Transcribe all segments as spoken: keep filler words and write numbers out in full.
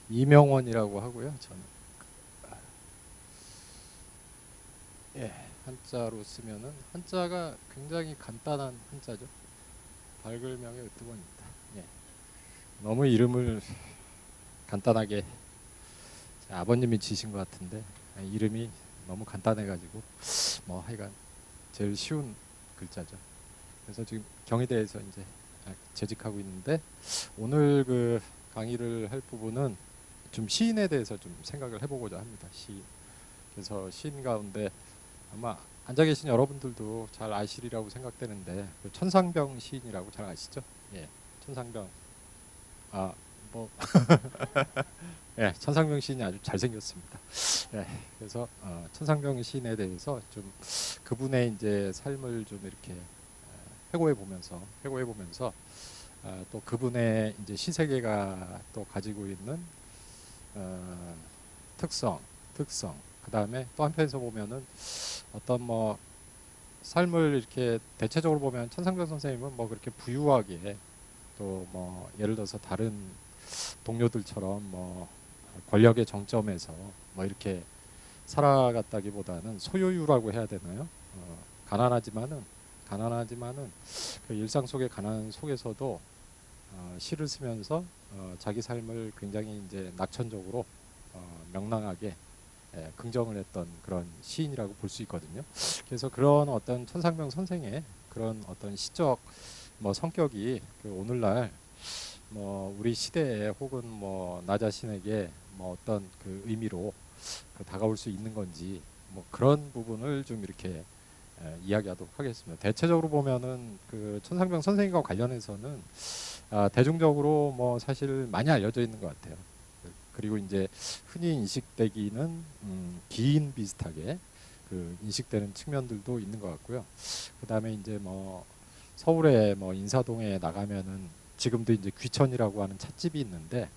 이명원이라고 하고요. 저는 예, 한자로 쓰면은 한자가 굉장히 간단한 한자죠. 발글명의 으뜸원입니다. 예, 너무 이름을 간단하게 아버님이 지신 것 같은데 이름이 너무 간단해가지고 뭐 하여간 제일 쉬운 글자죠. 그래서 지금 경희대에서 이제 재직하고 있는데 오늘 그 강의를 할 부분은 좀 시인에 대해서 좀 생각을 해보고자 합니다. 시인. 그래서 시인 가운데 아마 앉아 계신 여러분들도 잘 아시리라고 생각되는데 그 천상병 시인이라고 잘 아시죠? 예, 천상병. 아, 뭐 예, 천상병 시인이 아주 잘생겼습니다. 예, 그래서 어, 천상병 시인에 대해서 좀 그분의 이제 삶을 좀 이렇게 회고해 보면서 회고해 보면서 어, 또 그분의 이제 시세계가 또 가지고 있는 어, 특성, 특성. 그 다음에 또 한편에서 보면은 어떤 뭐 삶을 이렇게 대체적으로 보면 천상병 선생님은 뭐 그렇게 부유하게 또 뭐 예를 들어서 다른 동료들처럼 뭐 권력의 정점에서 뭐 이렇게 살아갔다기보다는 소요유라고 해야 되나요? 어, 가난하지만은 가난하지만은 그 일상 속의 가난 속에서도 어, 시를 쓰면서 어, 자기 삶을 굉장히 이제 낙천적으로 어, 명랑하게 예, 긍정을 했던 그런 시인이라고 볼 수 있거든요. 그래서 그런 어떤 천상병 선생의 그런 어떤 시적 뭐 성격이 그 오늘날 뭐 우리 시대에 혹은 뭐 나 자신에게 뭐 어떤 그 의미로 그 다가올 수 있는 건지 뭐 그런 부분을 좀 이렇게 에, 이야기하도록 하겠습니다. 대체적으로 보면은 그 천상병 선생님과 관련해서는 아, 대중적으로 뭐 사실 많이 알려져 있는 것 같아요. 그리고 이제 흔히 인식되기는 음, 기인 비슷하게 그 인식되는 측면들도 있는 것 같고요. 그 다음에 이제 뭐 서울에 뭐 인사동에 나가면은 지금도 이제 귀천이라고 하는 찻집이 있는데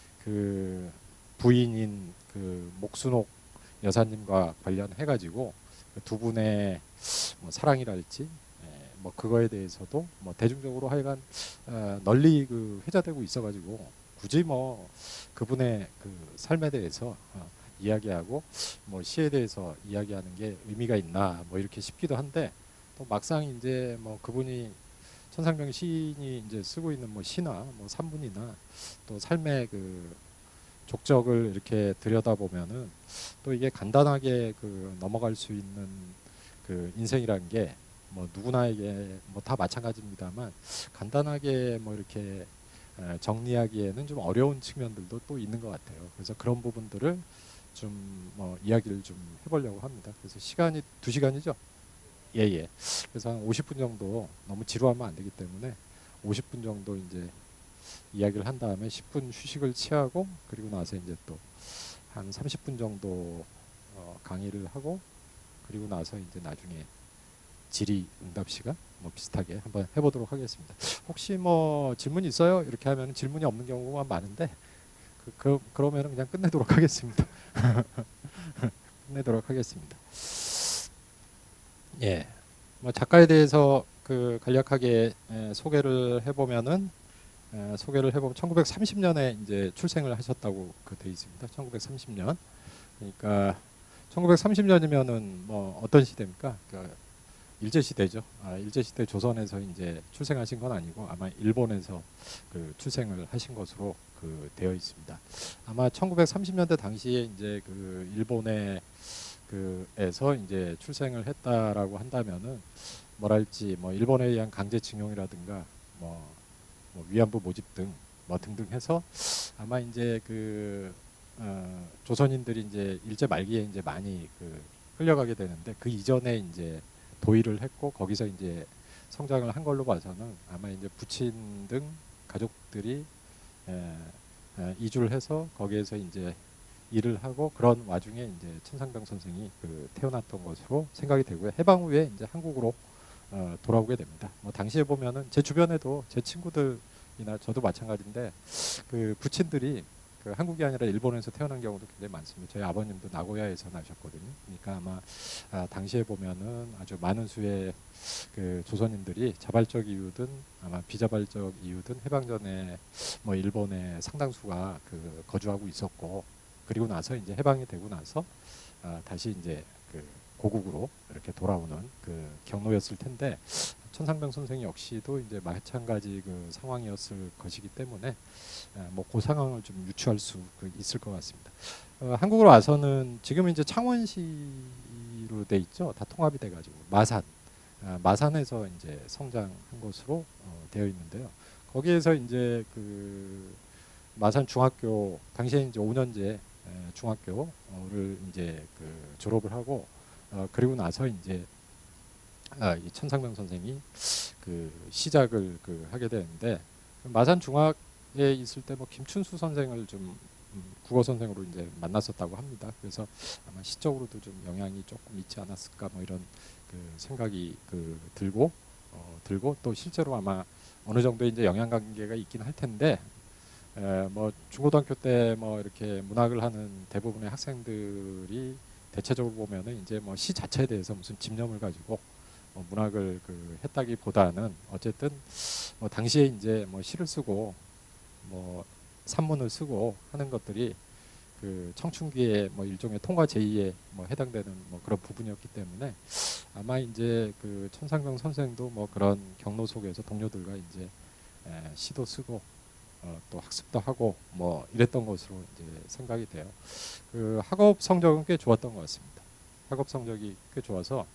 그 부인인 그 목순옥 여사님과 관련해가지고 두 분의 뭐 사랑이랄지 예, 뭐 그거에 대해서도 뭐 대중적으로 하여간 어, 널리 그 회자되고 있어가지고 굳이 뭐 그분의 그 삶에 대해서 어, 이야기하고 뭐 시에 대해서 이야기하는 게 의미가 있나 뭐 이렇게 싶기도 한데 또 막상 이제 뭐 그분이 천상병 시인이 이제 쓰고 있는 뭐 시나 뭐 산문이나 또 삶의 그 족적을 이렇게 들여다보면은 또 이게 간단하게 그 넘어갈 수 있는 그 인생이란 게 뭐 누구나에게 뭐 다 마찬가지입니다만 간단하게 뭐 이렇게 정리하기에는 좀 어려운 측면들도 또 있는 것 같아요. 그래서 그런 부분들을 좀 뭐 이야기를 좀 해보려고 합니다. 그래서 시간이 두 시간이죠? 예예. 그래서 한 오십 분 정도 너무 지루하면 안 되기 때문에 오십 분 정도 이제 이야기를 한 다음에 십 분 휴식을 취하고 그리고 나서 이제 또 한 삼십 분 정도 어 강의를 하고 그리고 나서 이제 나중에 질의 응답 시간 뭐 비슷하게 한번 해보도록 하겠습니다. 혹시 뭐 질문 있어요? 이렇게 하면 질문이 없는 경우가 많은데 그, 그, 그러면 그냥 끝내도록 하겠습니다. 끝내도록 하겠습니다. 예, 뭐 작가에 대해서 그 간략하게 에, 소개를 해보면은 에, 소개를 해보면 천구백삼십 년에 이제 출생을 하셨다고 그 돼 있습니다. 천구백삼십 년. 그러니까 천구백삼십 년이면은 뭐 어떤 시대입니까? 그 일제 시대죠. 아, 일제 시대 조선에서 이제 출생하신 건 아니고 아마 일본에서 그 출생을 하신 것으로 그 되어 있습니다. 아마 천구백삼십 년대 당시에 이제 그 일본의 그에서 이제 출생을 했다라고 한다면은 뭐랄지 뭐 일본에 의한 강제징용이라든가 뭐, 뭐 위안부 모집 등 뭐 등등 해서 아마 이제 그 어, 조선인들이 이제 일제 말기에 이제 많이 그 끌려가게 되는데 그 이전에 이제 도의를 했고 거기서 이제 성장을 한 걸로 봐서는 아마 이제 부친 등 가족들이 에, 에, 이주를 해서 거기에서 이제 일을 하고 그런 와중에 이제 천상병 선생이 그 태어났던 것으로 생각이 되고요. 해방 후에 이제 한국으로 어, 돌아오게 됩니다. 뭐 당시에 보면은 제 주변에도 제 친구들이나 저도 마찬가지인데 그 부친들이 그 한국이 아니라 일본에서 태어난 경우도 굉장히 많습니다. 저희 아버님도 나고야에서 나셨거든요. 그러니까 아마 아, 당시에 보면은 아주 많은 수의 그 조선인들이 자발적 이유든 아마 비자발적 이유든 해방 전에 뭐 일본에 상당수가 그 거주하고 있었고, 그리고 나서 이제 해방이 되고 나서 아, 다시 이제 그 고국으로 이렇게 돌아오는 그 경로였을 텐데, 천상병 선생 역시도 이제 마찬가지 그 상황이었을 것이기 때문에 뭐 그 상황을 좀 유추할 수 있을 것 같습니다. 어, 한국으로 와서는 지금 이제 창원시로 돼 있죠. 다 통합이 돼가지고 마산, 아, 마산에서 이제 성장한 것으로 어, 되어 있는데요. 거기에서 이제 그 마산 중학교 당시에 이제 오 년제 중학교를 이제 그 졸업을 하고, 어, 그리고 나서 이제 아, 이 천상병 선생이 그 시작을 그 하게 되는데, 마산 중학에 있을 때 뭐 김춘수 선생을 좀 음, 국어 선생으로 이제 만났었다고 합니다. 그래서 아마 시적으로도 좀 영향이 조금 있지 않았을까 뭐 이런 그 생각이 그 들고 어, 들고 또 실제로 아마 어느 정도 이제 영향 관계가 있긴 할 텐데, 에, 뭐 중고등학교 때 뭐 이렇게 문학을 하는 대부분의 학생들이 대체적으로 보면은 이제 뭐 시 자체에 대해서 무슨 집념을 가지고 뭐 문학을 그 했다기보다는 어쨌든 뭐 당시에 이제 뭐 시를 쓰고 뭐 산문을 쓰고 하는 것들이 그 청춘기의 뭐 일종의 통과 제의에 뭐 해당되는 뭐 그런 부분이었기 때문에 아마 이제 그 천상병 선생도 뭐 그런 경로 속에서 동료들과 이제 에, 시도 쓰고 어, 또 학습도 하고 뭐 이랬던 것으로 이제 생각이 돼요. 그 학업 성적은 꽤 좋았던 것 같습니다. 학업 성적이 꽤 좋아서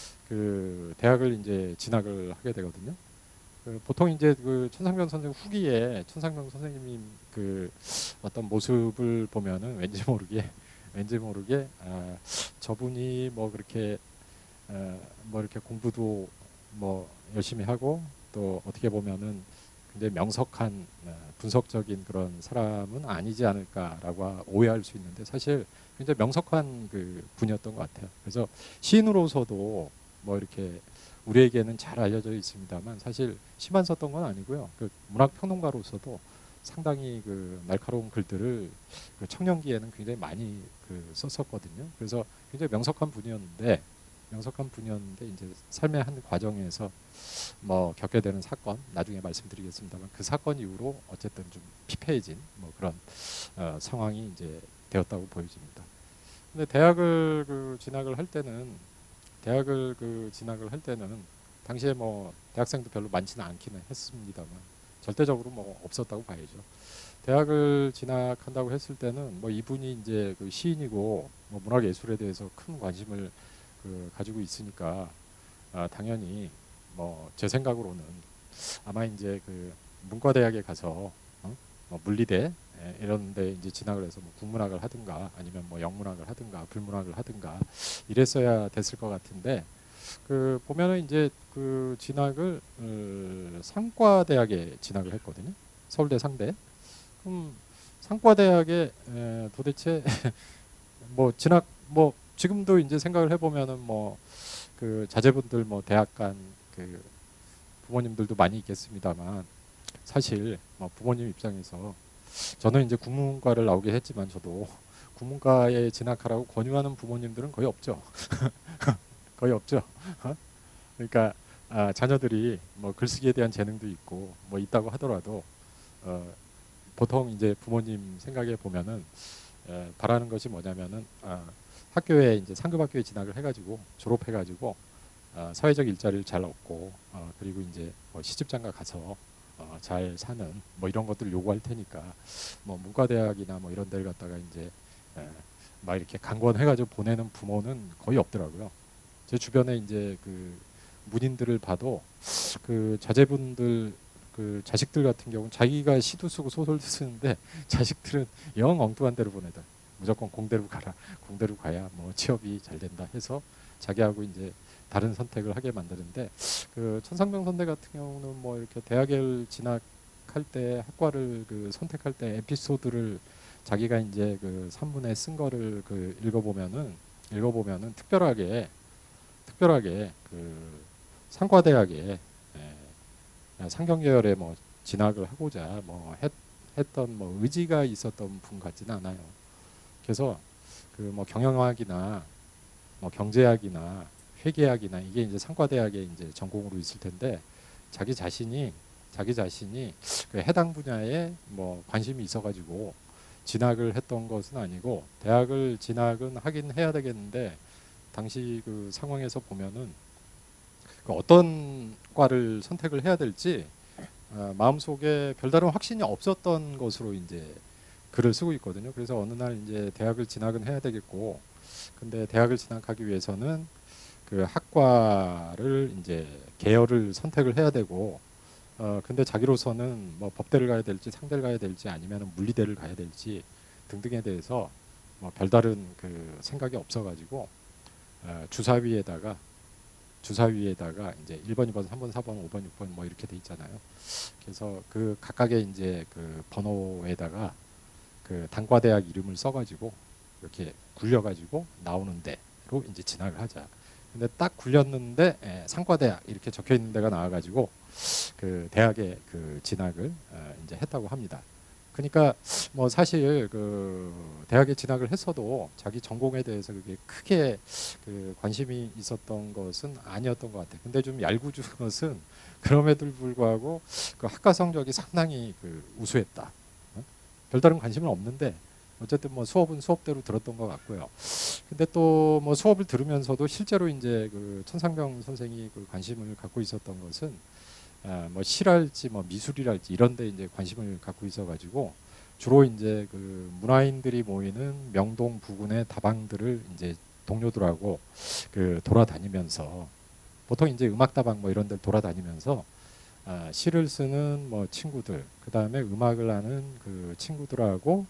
그 대학을 이제 진학을 하게 되거든요. 그 보통 이제 그 천상병 선생 후기에 천상병 선생님이 그 어떤 모습을 보면은 왠지 모르게 왠지 모르게 아, 저분이 뭐 그렇게 어, 뭐 이렇게 공부도 뭐 열심히 하고 또 어떻게 보면은 굉장히 명석한 어, 분석적인 그런 사람은 아니지 않을까라고 오해할 수 있는데, 사실 굉장히 명석한 그 분이었던 것 같아요. 그래서 시인으로서도 뭐 이렇게 우리에게는 잘 알려져 있습니다만 사실 시만 썼던 건 아니고요. 그 문학 평론가로서도 상당히 그 날카로운 글들을 그 청년기에는 굉장히 많이 그 썼었거든요. 그래서 굉장히 명석한 분이었는데 명석한 분이었는데 이제 삶의 한 과정에서 뭐 겪게 되는 사건, 나중에 말씀드리겠습니다만 그 사건 이후로 어쨌든 좀 피폐해진 뭐 그런 어, 상황이 이제 되었다고 보여집니다. 근데 대학을 그 진학을 할 때는 대학을 그 진학을 할 때는 당시에 뭐 대학생도 별로 많지는 않기는 했습니다만 절대적으로 뭐 없었다고 봐야죠. 대학을 진학한다고 했을 때는 뭐 이분이 이제 그 시인이고 뭐 문학 예술에 대해서 큰 관심을 그 가지고 있으니까 아, 당연히 뭐 제 생각으로는 아마 이제 그 문과대학에 가서 어? 뭐 물리대 예, 이런데 이제 진학을 해서 뭐 국문학을 하든가 아니면 뭐 영문학을 하든가 불문학을 하든가 이랬어야 됐을 것 같은데, 그 보면은 이제 그 진학을 어, 상과대학에 진학을 했거든요. 서울대 상대. 그럼 상과대학에 에, 도대체 뭐 진학 뭐 지금도 이제 생각을 해보면은 뭐 그 자제분들 뭐 대학 간 그 부모님들도 많이 있겠습니다만 사실 뭐 부모님 입장에서 저는 이제 국문과를 나오게 했지만 저도 국문과에 진학하라고 권유하는 부모님들은 거의 없죠. 거의 없죠. 그러니까 아, 자녀들이 뭐 글쓰기에 대한 재능도 있고 뭐 있다고 하더라도 어, 보통 이제 부모님 생각에 보면은 에, 바라는 것이 뭐냐면은 아, 학교에 이제 상급 학교에 진학을 해가지고 졸업해가지고 어, 사회적 일자리를 잘 얻고 어, 그리고 이제 뭐 시집장가 가서 어, 잘 사는 뭐 이런 것들을 요구할 테니까 뭐 문과대학이나 뭐 이런 데를 갖다가 이제 에, 막 이렇게 강권해가지고 보내는 부모는 거의 없더라고요. 제 주변에 이제 그 문인들을 봐도 그 자제분들 그 자식들 같은 경우는 자기가 시도 쓰고 소설도 쓰는데 자식들은 영 엉뚱한 데로 보내다. 무조건 공대로 가라. 공대로 가야 뭐 취업이 잘 된다 해서 자기하고 이제 다른 선택을 하게 만드는데, 그 천상병 선대 같은 경우는 뭐 이렇게 대학을 진학할 때 학과를 그 선택할 때 에피소드를 자기가 이제 그 산문에 쓴 거를 그 읽어보면은 읽어보면은 특별하게 특별하게 그 상과대학에 에, 상경계열에 뭐 진학을 하고자 뭐 했, 했던 뭐 의지가 있었던 분 같지는 않아요. 그래서 그 뭐 경영학이나 뭐 경제학이나 회계학이나 이게 이제 상과대학에 이제 전공으로 있을 텐데 자기 자신이 자기 자신이 그 해당 분야에 뭐 관심이 있어가지고 진학을 했던 것은 아니고 대학을 진학은 하긴 해야 되겠는데 당시 그 상황에서 보면은 그 어떤 과를 선택을 해야 될지 어, 마음속에 별다른 확신이 없었던 것으로 이제 글을 쓰고 있거든요. 그래서 어느 날 이제 대학을 진학은 해야 되겠고, 근데 대학을 진학하기 위해서는 그 학과를 이제 계열을 선택을 해야 되고, 어 근데 자기로서는 뭐 법대를 가야 될지 상대를 가야 될지 아니면 물리대를 가야 될지 등등에 대해서 뭐 별다른 그 생각이 없어가지고 어, 주사위에다가 주사위에다가 이제 일 번, 이 번, 삼 번, 사 번, 오 번, 육 번 뭐 이렇게 돼 있잖아요. 그래서 그 각각의 이제 그 번호에다가 그 단과대학 이름을 써가지고 이렇게 굴려가지고 나오는 데로 이제 진학을 하자. 근데 딱 굴렸는데 예, 상과대학 이렇게 적혀 있는 데가 나와가지고 그 대학에 그 진학을 어, 이제 했다고 합니다. 그러니까 뭐 사실 그 대학에 진학을 했어도 자기 전공에 대해서 그게 크게 그 관심이 있었던 것은 아니었던 것 같아요. 근데 좀 얄궂은 것은 그럼에도 불구하고 그 학과 성적이 상당히 그 우수했다. 어? 별다른 관심은 없는데 어쨌든 뭐 수업은 수업대로 들었던 것 같고요. 근데 또 뭐 수업을 들으면서도 실제로 이제 그 천상병 선생이 그 관심을 갖고 있었던 것은 아, 뭐 실할지 뭐 미술이랄지 이런 데 이제 관심을 갖고 있어 가지고 주로 이제 그 문화인들이 모이는 명동 부근의 다방들을 이제 동료들하고 그 돌아다니면서 보통 이제 음악다방 뭐 이런 데 돌아다니면서 아, 시를 쓰는 뭐 친구들 그다음에 음악을 하는 그 친구들하고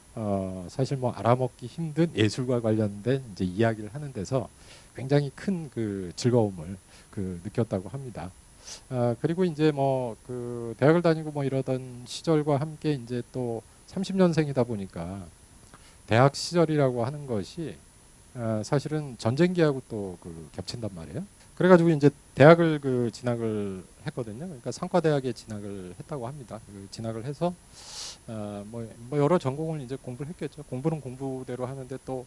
어 사실 뭐 알아먹기 힘든 예술과 관련된 이제 이야기를 하는 데서 굉장히 큰 그 즐거움을 그 느꼈다고 합니다. 아, 그리고 이제 뭐 그 대학을 다니고 뭐 이러던 시절과 함께 이제 또 삼십 년생이다 보니까 대학 시절이라고 하는 것이 아, 사실은 전쟁기하고 또 그 겹친단 말이에요. 그래가지고 이제 대학을 그 진학을 했거든요. 그러니까 상과대학에 진학을 했다고 합니다. 그 진학을 해서 아, 뭐, 뭐 여러 전공을 이제 공부를 했겠죠. 공부는 공부대로 하는데 또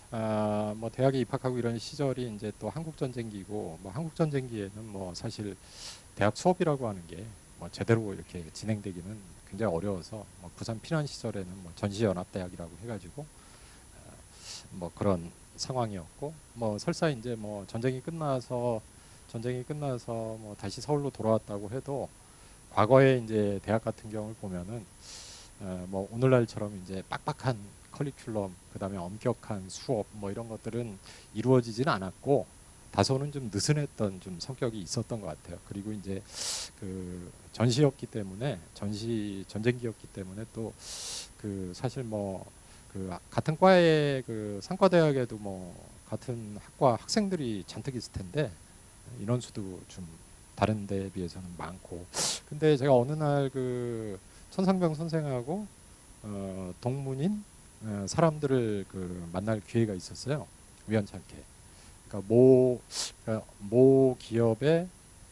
아, 뭐 대학에 입학하고 이런 시절이 이제 또 한국 전쟁기고 뭐 한국 전쟁기에는 뭐 사실 대학 수업이라고 하는 게 뭐 제대로 이렇게 진행되기는 굉장히 어려워서 뭐 부산 피난 시절에는 뭐 전시연합대학이라고 해가지고 어, 뭐 그런 상황이었고 뭐 설사 이제 뭐 전쟁이 끝나서 전쟁이 끝나서 뭐 다시 서울로 돌아왔다고 해도 과거에 이제 대학 같은 경우를 보면은 어, 뭐 오늘날처럼 이제 빡빡한 커리큘럼 그다음에 엄격한 수업 뭐 이런 것들은 이루어지지는 않았고 다소는 좀 느슨했던 좀 성격이 있었던 것 같아요. 그리고 이제 그 전시였기 때문에 전시 전쟁기였기 때문에 또 그 사실 뭐 그 같은 과의 그 상과대학에도 뭐 같은 학과 학생들이 잔뜩 있을 텐데 인원수도 좀 다른 데에 비해서는 많고 근데 제가 어느 날 그 천상병 선생하고 어, 동문인 어, 사람들을 그 만날 기회가 있었어요. 우연찮게. 그러니까 모, 그러니까 모 기업의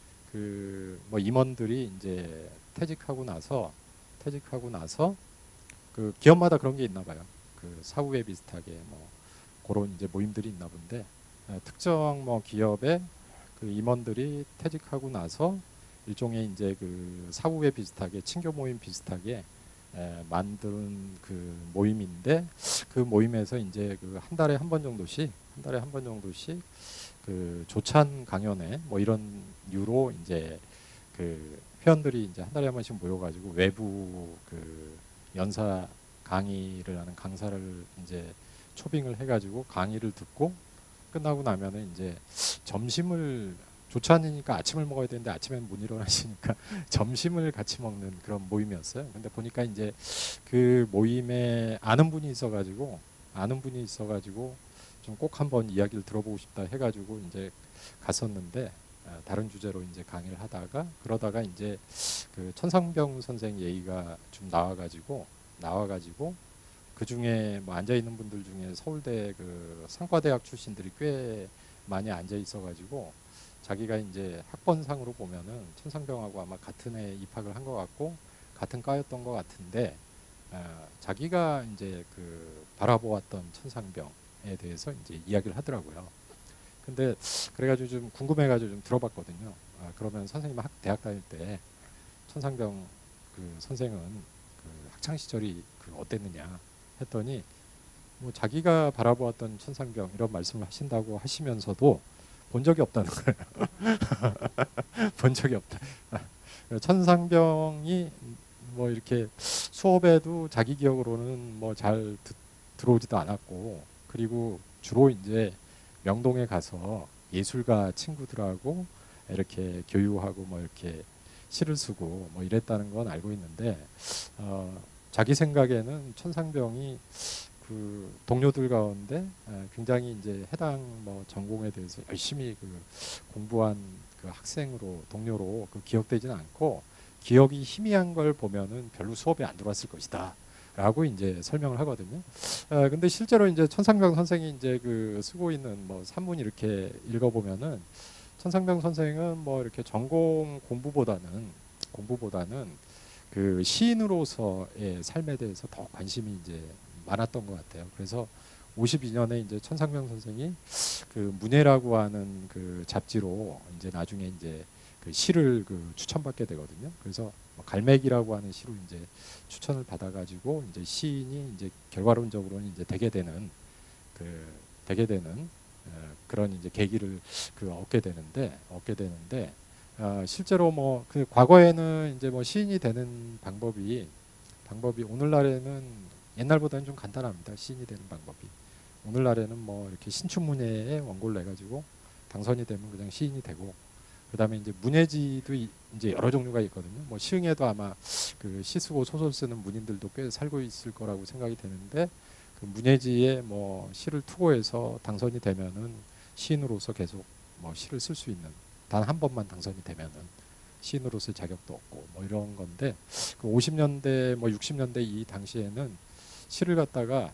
그 뭐 임원들이 이제 퇴직하고 나서 퇴직하고 나서 그 기업마다 그런 게 있나 봐요. 그 사후회 비슷하게 뭐 그런 이제 모임들이 있나 본데 어, 특정 뭐 기업의 그 임원들이 퇴직하고 나서 일종의 이제 그 사후회 비슷하게 친교 모임 비슷하게 에, 만든 그 모임인데 그 모임에서 이제 그 한 달에 한 번 정도씩 한 달에 한 번 정도씩 그 조찬 강연회 뭐 이런 유로 이제 그 회원들이 이제 한 달에 한 번씩 모여가지고 외부 그 연사 강의를 하는 강사를 이제 초빙을 해가지고 강의를 듣고 끝나고 나면은 이제 점심을 조찬이니까 아침을 먹어야 되는데 아침엔 못 일어나시니까 점심을 같이 먹는 그런 모임이었어요. 근데 보니까 이제 그 모임에 아는 분이 있어가지고 아는 분이 있어가지고 좀 꼭 한번 이야기를 들어보고 싶다 해가지고 이제 갔었는데 아, 다른 주제로 이제 강의를 하다가 그러다가 이제 그 천상병 선생 얘기가 좀 나와가지고 나와가지고 그 중에 뭐 앉아 있는 분들 중에 서울대 그 상과대학 출신들이 꽤 많이 앉아 있어가지고 자기가 이제 학번상으로 보면은 천상병하고 아마 같은 해 입학을 한 것 같고 같은 과였던 것 같은데 어, 자기가 이제 그 바라보았던 천상병에 대해서 이제 이야기를 하더라고요. 근데 그래가지고 좀 궁금해가지고 좀 들어봤거든요. 아, 그러면 선생님 학 대학 다닐 때 천상병 그 선생은 그 학창 시절이 그 어땠느냐 했더니 뭐 자기가 바라보았던 천상병 이런 말씀을 하신다고 하시면서도 본 적이 없다는 거예요. 본 적이 없다. 천상병이 뭐 이렇게 수업에도 자기 기억으로는 뭐 잘 들어오지도 않았고, 그리고 주로 이제 명동에 가서 예술가 친구들하고 이렇게 교유하고 뭐 이렇게 시를 쓰고 뭐 이랬다는 건 알고 있는데, 어, 자기 생각에는 천상병이 그 동료들 가운데 굉장히 이제 해당 뭐 전공에 대해서 열심히 그 공부한 그 학생으로 동료로 그 기억되지는 않고, 기억이 희미한 걸 보면은 별로 수업에 안 들어왔을 것이다 라고 이제 설명을 하거든요. 아, 근데 실제로 이제 천상병 선생이 이제 그 쓰고 있는 뭐 산문 이렇게 읽어보면은 천상병 선생은 뭐 이렇게 전공 공부보다는 공부보다는 그 시인으로서의 삶에 대해서 더 관심이 이제 많았던 것 같아요. 그래서 오십이 년에 이제 천상병 선생이 그 문예라고 하는 그 잡지로 이제 나중에 이제 그 시를 그 추천받게 되거든요. 그래서 뭐 갈매기라고 하는 시로 이제 추천을 받아가지고 이제 시인이 이제 결과론적으로는 이제 되게 되는 그 되게 되는 어, 그런 이제 계기를 그 얻게 되는데 얻게 되는데 어, 실제로 뭐 그 과거에는 이제 뭐 시인이 되는 방법이 방법이 오늘날에는 옛날보다는 좀 간단합니다. 시인이 되는 방법이 오늘날에는 뭐 이렇게 신춘문예에 원고를 내 가지고 당선이 되면 그냥 시인이 되고, 그다음에 이제 문예지도 이제 여러 종류가 있거든요. 뭐 시흥에도 아마 그 시 쓰고 소설 쓰는 문인들도 꽤 살고 있을 거라고 생각이 되는데, 그 문예지에 뭐 시를 투고해서 당선이 되면은 시인으로서 계속 뭐 시를 쓸 수 있는, 단 한 번만 당선이 되면은 시인으로서 자격도 없고 뭐 이런 건데, 그 오십 년대 뭐 육십 년대 이 당시에는 시를 갖다가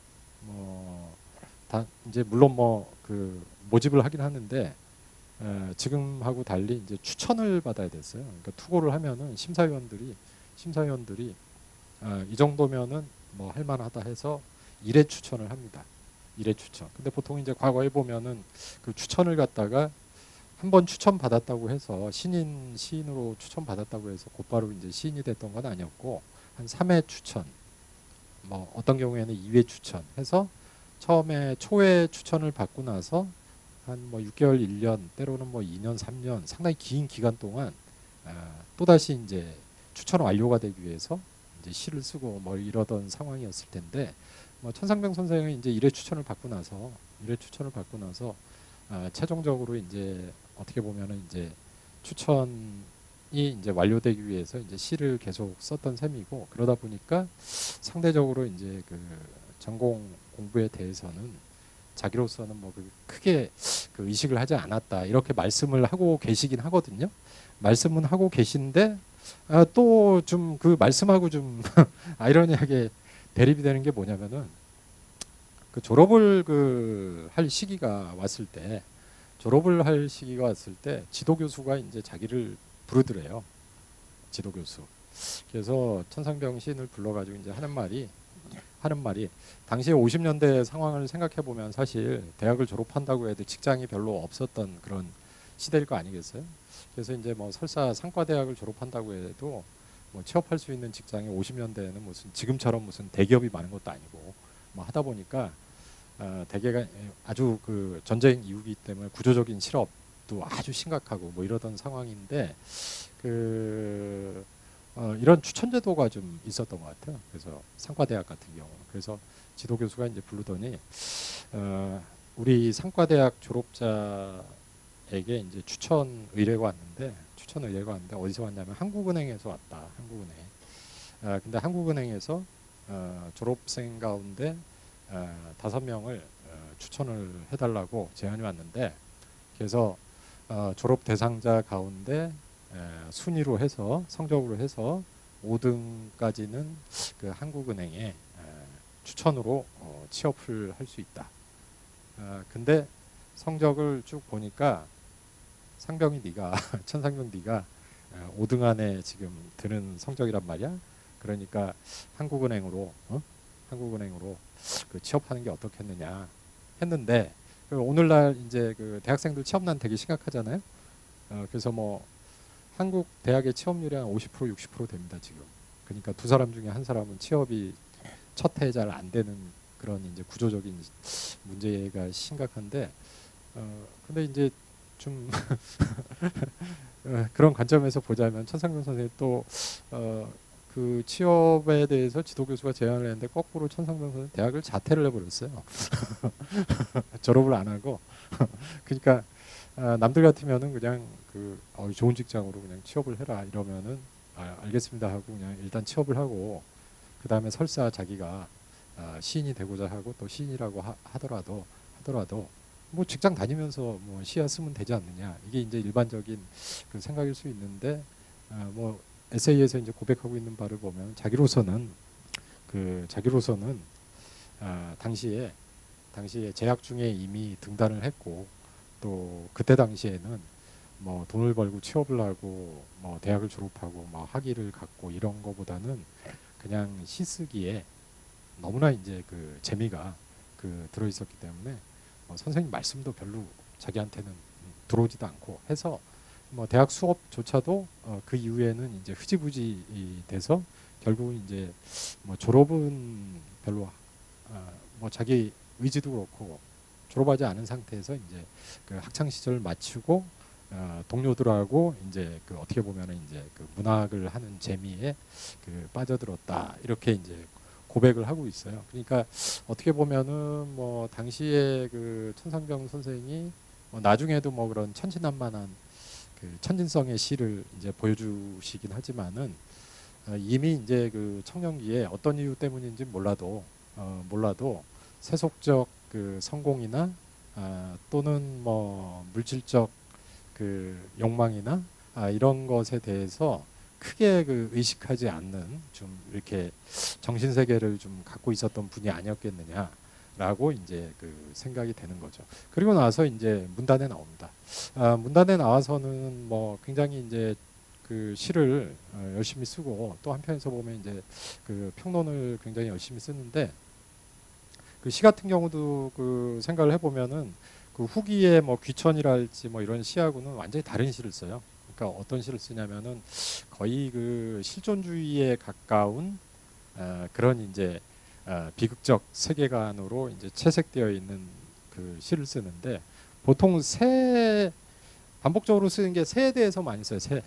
뭐 다 이제 물론 뭐 그 모집을 하긴 하는데 에, 지금하고 달리 이제 추천을 받아야 됐어요. 그러니까 투고를 하면은 심사위원들이 심사위원들이 어, 이 정도면은 뭐 할만하다 해서 일 회 추천을 합니다. 일 회 추천. 근데 보통 이제 과거에 보면은 그 추천을 갖다가 한 번 추천 받았다고 해서 신인 시인으로 추천 받았다고 해서 곧바로 이제 시인이 됐던 건 아니었고, 한 삼 회 추천, 뭐 어떤 경우에는 이 회 추천 해서 처음에 초회 추천을 받고 나서 한 뭐 육 개월, 일 년, 때로는 뭐 이 년, 삼 년 상당히 긴 기간 동안 아, 또 다시 이제 추천 완료가 되기 위해서 이제 시를 쓰고 뭐 이러던 상황이었을 텐데, 뭐 천상병 선생은 이제 일 회 추천을 받고 나서 일 회 추천을 받고 나서 아, 최종적으로 이제 어떻게 보면은 이제 추천이 이제 완료되기 위해서 이제 시를 계속 썼던 셈이고, 그러다 보니까 상대적으로 이제 그 전공 공부에 대해서는 자기로서는 뭐 그 크게 그 의식을 하지 않았다 이렇게 말씀을 하고 계시긴 하거든요. 말씀은 하고 계신데 아, 또 좀 그 말씀하고 좀 아이러니하게 대립이 되는 게 뭐냐면은, 그 졸업을 그 할 시기가 왔을 때 졸업을 할 시기가 왔을 때 지도 교수가 이제 자기를 부르더래요. 지도 교수. 그래서 천상병 시인을 불러가지고 이제 하는 말이 하는 말이 당시에 오십 년대 상황을 생각해 보면 사실 대학을 졸업한다고 해도 직장이 별로 없었던 그런 시대일 거 아니겠어요? 그래서 이제 뭐 설사 상과대학을 졸업한다고 해도 뭐 취업할 수 있는 직장이 오십 년대에는 무슨 지금처럼 무슨 대기업이 많은 것도 아니고 뭐 하다 보니까 어, 대개가 아주 그 전쟁 이후기 때문에 구조적인 실업도 아주 심각하고 뭐 이러던 상황인데, 그 어, 이런 추천 제도가 좀 있었던 것 같아요. 그래서 상과대학 같은 경우, 그래서 지도 교수가 이제 부르더니 어, 우리 상과대학 졸업자에게 이제 추천 의뢰가 왔는데 추천 의뢰가 왔는데 어디서 왔냐면 한국은행에서 왔다. 한국은행. 어, 근데 한국은행에서 어, 졸업생 가운데 어, 다섯 명을 어, 추천을 해달라고 제안이 왔는데, 그래서 어, 졸업 대상자 가운데 에, 순위로 해서 성적으로 해서 오 등까지는 그 한국은행에 에, 추천으로 어, 취업을 할 수 있다. 어, 근데 성적을 쭉 보니까 상병이 네가 천상병 네가 오 등 안에 지금 드는 성적이란 말이야. 그러니까 한국은행으로 어? 한국은행으로 그 취업하는 게 어떻겠느냐 했는데 그 오늘날 이제 그 대학생들 취업난 되게 심각하잖아요. 어, 그래서 뭐 한국 대학의 취업률이 한 오십 퍼센트 육십 퍼센트 됩니다 지금. 그러니까 두 사람 중에 한 사람은 취업이 첫 해 잘 안 되는 그런 이제 구조적인 문제가 심각한데 어 근데 이제 좀 어, 그런 관점에서 보자면 천상병 선생님 또 어 그 취업에 대해서 지도교수가 제안을 했는데 거꾸로 천상병 선생님 대학을 자퇴를 해버렸어요. 졸업을 안 하고 그러니까 아, 남들 같으면은 그냥 그 어, 좋은 직장으로 그냥 취업을 해라 이러면은 아, 알겠습니다 하고 그냥 일단 취업을 하고 그 다음에 설사 자기가 아, 시인이 되고자 하고 또 시인이라고 하, 하더라도 하더라도 뭐 직장 다니면서 뭐 시야 쓰면 되지 않느냐 이게 이제 일반적인 그 생각일 수 있는데 아, 뭐 에세이에서 이제 고백하고 있는 바를 보면 자기로서는 그 자기로서는 아, 당시에 당시에 재학 중에 이미 등단을 했고 또 그때 당시에는 뭐 돈을 벌고 취업을 하고 뭐 대학을 졸업하고 뭐 학위를 갖고 이런 거보다는 그냥 시 쓰기에 너무나 이제 그 재미가 그 들어 있었기 때문에 뭐 선생님 말씀도 별로 자기한테는 들어오지도 않고 해서 뭐 대학 수업조차도 어 그 이후에는 이제 흐지부지 돼서 결국은 이제 뭐 졸업은 별로 어 뭐 자기 의지도 그렇고 졸업하지 않은 상태에서 이제 그 학창 시절을 마치고 어 동료들하고 이제 그 어떻게 보면은 이제 그 문학을 하는 재미에 그 빠져들었다 이렇게 이제 고백을 하고 있어요. 그러니까 어떻게 보면은 뭐 당시에 그 천상병 선생이 뭐 나중에도 뭐 그런 천진난만한 그 천진성의 시를 이제 보여주시긴 하지만은 어 이미 이제 그 청년기에 어떤 이유 때문인지 몰라도 어 몰라도 세속적 그 성공이나 아 또는 뭐 물질적 그 욕망이나 아 이런 것에 대해서 크게 그 의식하지 않는 좀 이렇게 정신 세계를 좀 갖고 있었던 분이 아니었겠느냐라고 이제 그 생각이 되는 거죠. 그리고 나서 이제 문단에 나옵니다. 아, 문단에 나와서는 뭐 굉장히 이제 그 시를 어, 열심히 쓰고 또 한편에서 보면 이제 그 평론을 굉장히 열심히 쓰는데 그 시 같은 경우도 그 생각을 해보면은 그 후기에 뭐 귀천이랄지 뭐 이런 시하고는 완전히 다른 시를 써요. 그러니까 어떤 시를 쓰냐면은 거의 그 실존주의에 가까운 어, 그런 이제 어, 비극적 세계관으로 이제 채색되어 있는 그 시를 쓰는데 보통 새 반복적으로 쓰는 게 새에 대해서 많이 써요. 새.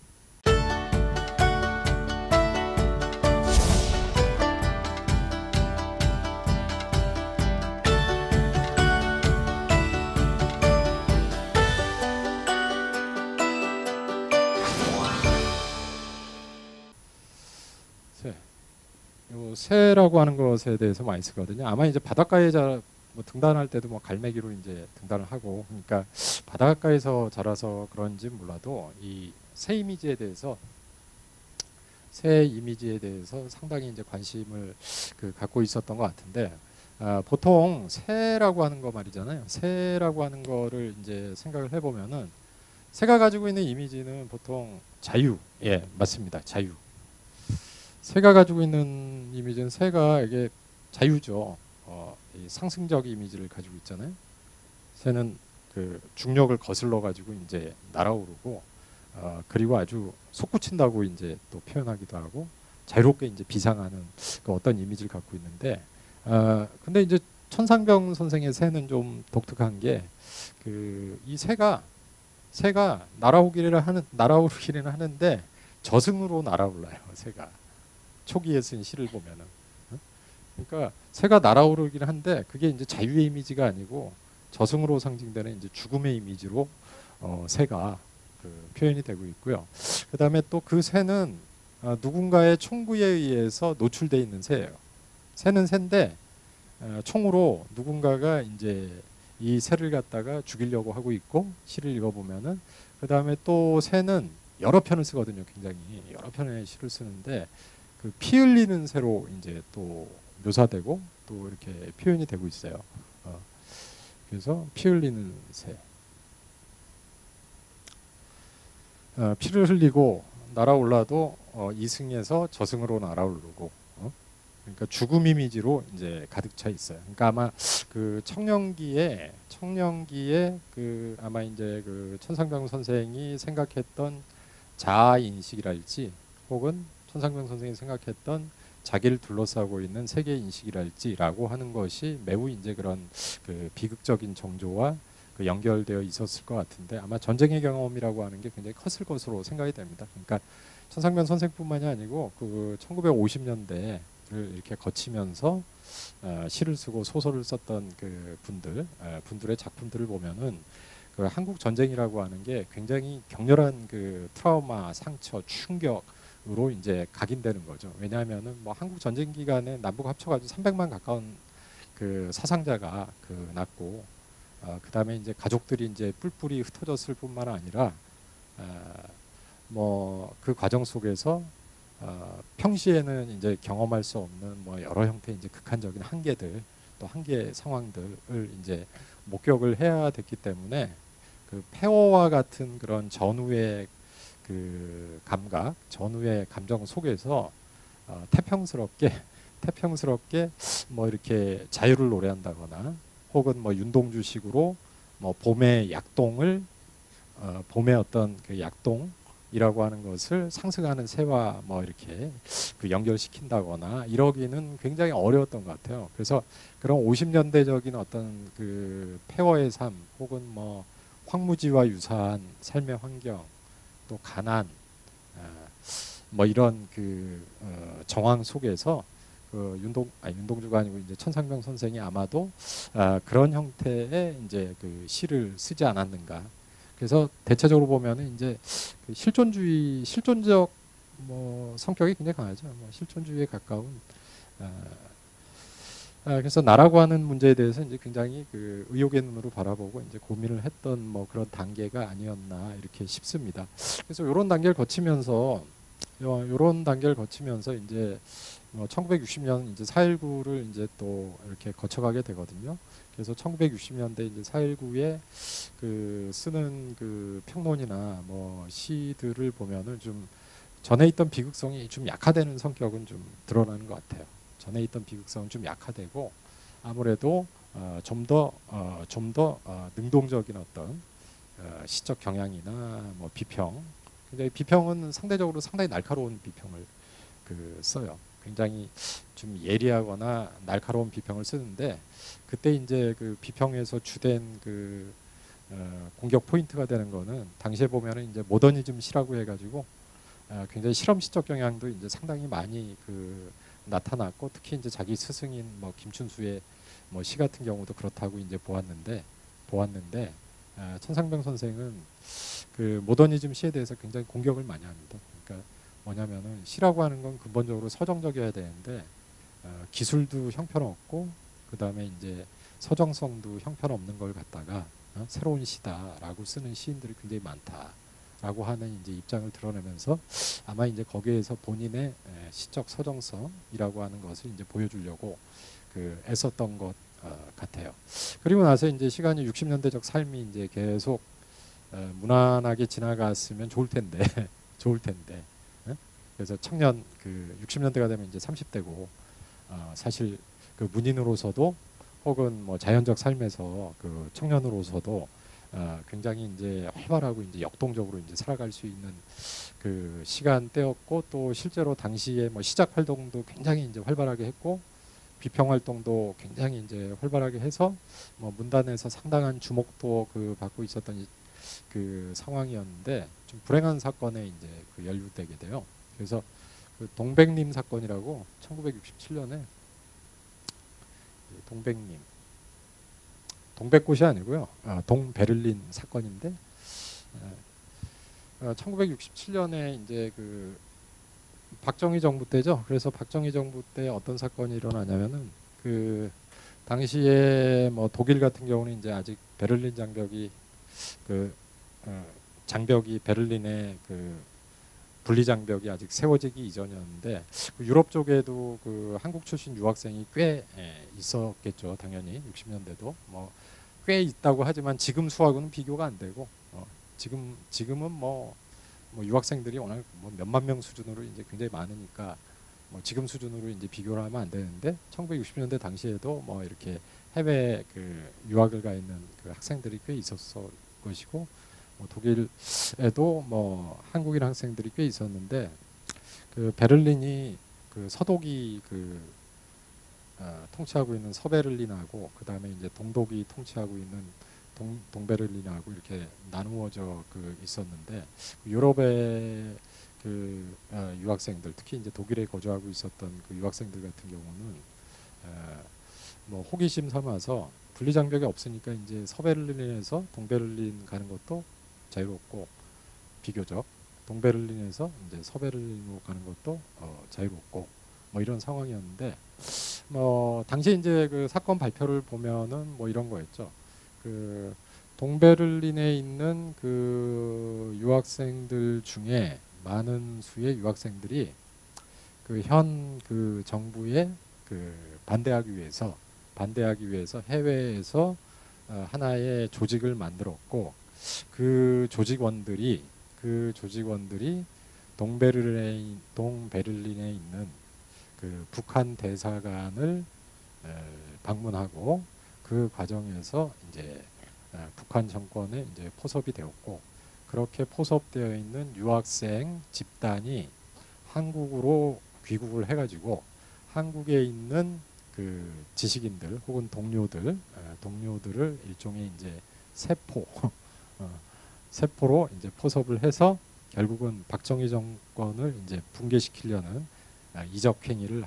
새. 요 새라고 하는 것에 대해서 많이 쓰거든요. 아마 이제 바닷가에 자, 뭐 등단할 때도 뭐 갈매기로 이제 등단을 하고 그러니까 바닷가에서 자라서 그런지 몰라도 이 새 이미지에 대해서 새 이미지에 대해서 상당히 이제 관심을 그 갖고 있었던 것 같은데 아, 보통 새라고 하는 거 말이잖아요. 새라고 하는 거를 이제 생각을 해보면은 새가 가지고 있는 이미지는 보통 자유, 예 맞습니다. 자유. 새가 가지고 있는 이미지는 새가 이게 자유죠. 어, 이 상승적 이미지를 가지고 있잖아요. 새는 그 중력을 거슬러 가지고 이제 날아오르고 어, 그리고 아주 솟구친다고 이제 또 표현하기도 하고 자유롭게 이제 비상하는 그 어떤 이미지를 갖고 있는데 어, 근데 이제 천상병 선생의 새는 좀 독특한 게 그 이 새가 새가 날아오기를 하는 날아오르기는 하는데 저승으로 날아올라요. 새가 초기에 쓴 시를 보면은 어? 그러니까 새가 날아오르긴 한데 그게 이제 자유의 이미지가 아니고 저승으로 상징되는 이제 죽음의 이미지로 어, 새가 그 표현이 되고 있고요. 그 다음에 또 그 새는 어, 누군가의 총구에 의해서 노출되어 있는 새예요. 새는 새인데 어, 총으로 누군가가 이제 이 새를 갖다가 죽이려고 하고 있고 시를 읽어보면은 그 다음에 또 새는 여러 편을 쓰거든요. 굉장히 여러 편의 시를 쓰는데 그 피 흘리는 새로 이제 또 묘사되고 또 이렇게 표현이 되고 있어요. 어, 그래서 피 흘리는 새. 어, 피를 흘리고 날아올라도 어, 이승에서 저승으로 날아오르고 어? 그러니까 죽음 이미지로 이제 가득 차 있어요. 그러니까 아마 그 청년기에 청년기에 그 아마 이제 그 천상병 선생이 생각했던 자아 인식이랄지 혹은 천상병 선생이 생각했던 자기를 둘러싸고 있는 세계 인식이랄지라고 하는 것이 매우 이제 그런 그 비극적인 정조와 그 연결되어 있었을 것 같은데 아마 전쟁의 경험이라고 하는 게 굉장히 컸을 것으로 생각이 됩니다. 그러니까 천상병 선생뿐만이 아니고 그 천구백오십 년대를 이렇게 거치면서 어, 시를 쓰고 소설을 썼던 그 분들 어, 분들의 작품들을 보면은 그 한국 전쟁이라고 하는 게 굉장히 격렬한 그 트라우마, 상처, 충격으로 이제 각인되는 거죠. 왜냐하면은 뭐 한국 전쟁 기간에 남북 합쳐가지고 삼백만 가까운 그 사상자가 그 났고, 어, 그 다음에 이제 가족들이 이제 뿔뿔이 흩어졌을 뿐만 아니라, 어, 뭐 그 과정 속에서 어, 평시에는 이제 경험할 수 없는 뭐 여러 형태의 이제 극한적인 한계들 또 한계 상황들을 이제 목격을 해야 됐기 때문에 그 폐허와 같은 그런 전후의 그 감각, 전후의 감정 속에서 어, 태평스럽게 태평스럽게 뭐 이렇게 자유를 노래한다거나 혹은 뭐 윤동주식으로 뭐 봄의 약동을 어, 봄의 어떤 그 약동이라고 하는 것을 상승하는 새와 뭐 이렇게 그 연결시킨다거나 이러기는 굉장히 어려웠던 것 같아요. 그래서 그런 오십 년대적인 어떤 그 폐허의 삶 혹은 뭐 황무지와 유사한 삶의 환경 또 가난 아, 뭐 이런 그 어, 정황 속에서 그 윤동 아니 윤동주가 아니고 이제 천상병 선생이 아마도 아, 그런 형태의 이제 그 시를 쓰지 않았는가. 그래서 대체적으로 보면은 이제 그 실존주의 실존적 뭐 성격이 굉장히 강하죠. 뭐 실존주의에 가까운 아, 아, 그래서 나라고 하는 문제에 대해서 이제 굉장히 그 의혹의 눈으로 바라보고 이제 고민을 했던 뭐 그런 단계가 아니었나 이렇게 싶습니다. 그래서 이런 단계를 거치면서 이런 단계를 거치면서 이제 뭐 천구백육십 년 이제 사 일구를 이제 또 이렇게 거쳐가게 되거든요. 그래서 천구백육십 년대 이제 사 일구에 그 쓰는 그 평론이나 뭐 시들을 보면은 좀 전에 있던 비극성이 좀 약화되는 성격은 좀 드러나는 것 같아요. 전에 있던 비극성은 좀 약화되고 아무래도 어, 좀 더 어, 좀 더 어, 능동적인 어떤 어, 시적 경향이나 뭐 비평, 굉장히 비평은 상대적으로 상당히 날카로운 비평을 그 써요. 굉장히 좀 예리하거나 날카로운 비평을 쓰는데 그때 이제 그 비평에서 주된 그 어, 공격 포인트가 되는 거는 당시에 보면은 이제 모더니즘 시라고 해가지고 어, 굉장히 실험 시적 경향도 이제 상당히 많이 그 나타났고 특히 이제 자기 스승인 뭐 김춘수의 뭐 시 같은 경우도 그렇다고 이제 보았는데 보았는데 어, 천상병 선생은 그 모더니즘 시에 대해서 굉장히 공격을 많이 합니다. 그러니까 뭐냐면은 시라고 하는 건 근본적으로 서정적이어야 되는데 어, 기술도 형편없고 그 다음에 이제 서정성도 형편없는 걸 갖다가 어, 새로운 시다라고 쓰는 시인들이 굉장히 많다라고 하는 이제 입장을 드러내면서 아마 이제 거기에서 본인의 에, 시적 서정성이라고 하는 것을 이제 보여주려고 그 애썼던 것 어, 같아요. 그리고 나서 이제 시간이 육십 년대적 삶이 이제 계속 어, 무난하게 지나갔으면 좋을 텐데 좋을 텐데 예? 그래서 청년 그 육십 년대가 되면 이제 삼십 대고 어, 사실 그 문인으로서도 혹은 뭐 자연적 삶에서 그 청년으로서도 어, 굉장히 이제 활발하고 이제 역동적으로 이제 살아갈 수 있는 그 시간대였고 또 실제로 당시에 뭐 시작 활동도 굉장히 이제 활발하게 했고 비평 활동도 굉장히 이제 활발하게 해서 뭐 문단에서 상당한 주목도 그 받고 있었던 그 상황이었는데 좀 불행한 사건에 이제 그 연루되게 돼요. 그래서 그 동백님 사건이라고 천구백육십칠 년에 동백님 동백꽃이 아니고요. 아, 동베를린 사건인데 어, 천구백육십칠 년에 이제 그 박정희 정부 때죠. 그래서 박정희 정부 때 어떤 사건이 일어나냐면은 그 당시에 뭐 독일 같은 경우는 이제 아직 베를린 장벽이 그 어, 장벽이 베를린의 그 분리 장벽이 아직 세워지기 이전이었는데 그 유럽 쪽에도 그 한국 출신 유학생이 꽤 예, 있었겠죠. 당연히 육십 년대도 뭐 꽤 있다고 하지만 지금 수하고는 비교가 안 되고 어, 지금 지금은 뭐 뭐 유학생들이 워낙 뭐 몇만 명 수준으로 이제 굉장히 많으니까 뭐 지금 수준으로 이제 비교를 하면 안 되는데 천구백육십 년대 당시에도 뭐 이렇게 해외 그 유학을 가 있는 그 학생들이 꽤 있었을 것이고 뭐 독일에도 뭐 한국인 학생들이 꽤 있었는데 그 베를린이 그 서독이 그 어, 통치하고 있는 서베를린하고 그 다음에 이제 동독이 통치하고 있는 동, 동베를린하고 이렇게 나누어져 그 있었는데 유럽의 그 어, 유학생들 특히 이제 독일에 거주하고 있었던 그 유학생들 같은 경우는 어, 뭐 호기심 삼아서 분리장벽이 없으니까 이제 서베를린에서 동베를린 가는 것도 자유롭고 비교적 동베를린에서 이제 서베를린으로 가는 것도 어, 자유롭고 뭐 이런 상황이었는데 뭐 당시 이제 그 사건 발표를 보면은 뭐 이런 거였죠. 그 동베를린에 있는 그 유학생들 중에 많은 수의 유학생들이 그 현 그 정부에 그 반대하기 위해서 반대하기 위해서 해외에서 어 하나의 조직을 만들었고 그 조직원들이 그 조직원들이 동베를린 동베를린에 있는 그 북한 대사관을 에, 방문하고 그 과정에서 이제 에, 북한 정권에 이제 포섭이 되었고 그렇게 포섭되어 있는 유학생 집단이 한국으로 귀국을 해가지고 한국에 있는 그 지식인들 혹은 동료들 에, 동료들을 일종의 이제 세포 어, 세포로 이제 포섭을 해서 결국은 박정희 정권을 이제 붕괴시키려는 아, 이적 행위를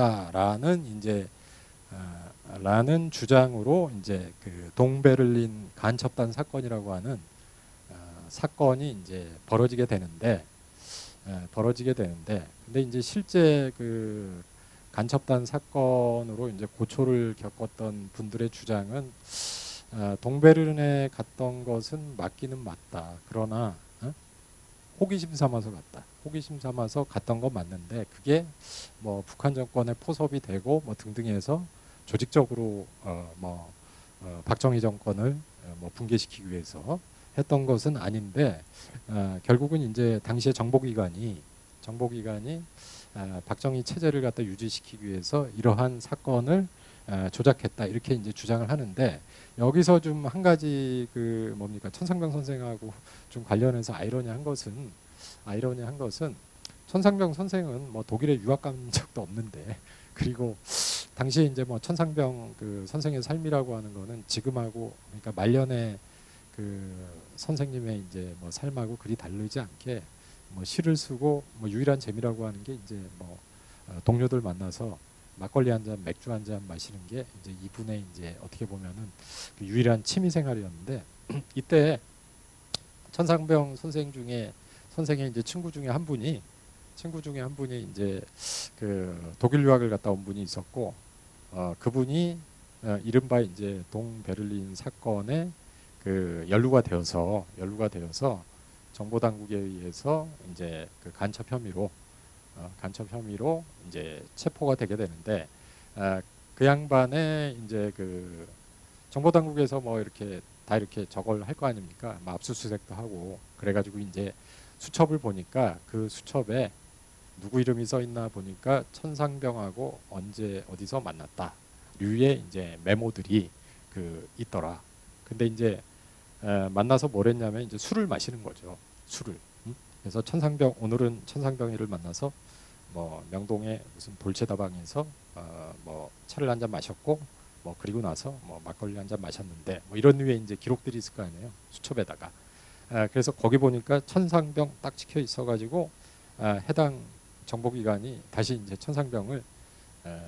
하였다라는 이제 아, 라는 주장으로 이제 그 동베를린 간첩단 사건이라고 하는 아, 사건이 이제 벌어지게 되는데 에, 벌어지게 되는데 근데 이제 실제 그 간첩단 사건으로 이제 고초를 겪었던 분들의 주장은 아, 동베를린에 갔던 것은 맞기는 맞다. 그러나 어? 호기심 삼아서 갔다. 호기심 삼아서 갔던 건 맞는데 그게 뭐 북한 정권에 포섭이 되고 뭐 등등해서 조직적으로 어 뭐 어 박정희 정권을 뭐 붕괴시키기 위해서 했던 것은 아닌데 어 결국은 이제 당시에 정보기관이 정보기관이 어 박정희 체제를 갖다 유지시키기 위해서 이러한 사건을 어 조작했다 이렇게 이제 주장을 하는데 여기서 좀 한 가지 그 뭡니까 천상병 선생하고 좀 관련해서 아이러니한 것은 아이러니한 것은 천상병 선생은 뭐 독일에 유학 간 적도 없는데 그리고 당시에 이제 뭐 천상병 그 선생의 삶이라고 하는 거는 지금하고 그러니까 말년에 그 선생님의 이제 뭐 삶하고 그리 다르지 않게 뭐 시를 쓰고 뭐 유일한 재미라고 하는 게 이제 뭐 어 동료들 만나서 막걸리 한 잔, 맥주 한 잔 마시는 게 이제 이분의 이제 어떻게 보면은 그 유일한 취미 생활이었는데 이때 천상병 선생 중에 선생의 이제 친구 중에 한 분이 친구 중에 한 분이 이제 그 독일 유학을 갔다 온 분이 있었고 어 그분이 어 이른바 이제 동베를린 사건에 그 연루가 되어서 연루가 되어서 정보 당국에 의해서 이제 그 간첩 혐의로 어 간첩 혐의로 이제 체포가 되게 되는데 어 그 양반의 이제 그 정보 당국에서 뭐 이렇게 다 이렇게 저걸 할 거 아닙니까? 뭐 압수수색도 하고 그래가지고 이제 수첩을 보니까 그 수첩에 누구 이름이 써 있나 보니까 천상병하고 언제 어디서 만났다 류의 이제 메모들이 그 있더라. 근데 이제 에, 만나서 뭘 했냐면 이제 술을 마시는 거죠. 술을. 음? 그래서 천상병 오늘은 천상병이를 만나서 뭐 명동의 무슨 돌체다방에서 어, 뭐 차를 한 잔 마셨고 뭐 그리고 나서 뭐 막걸리 한 잔 마셨는데 뭐 이런 류의 이제 기록들이 있을 거 아니에요. 수첩에다가. 아, 그래서 거기 보니까 천상병 딱 찍혀 있어가지고 아, 해당 정보기관이 다시 이제 천상병을 에,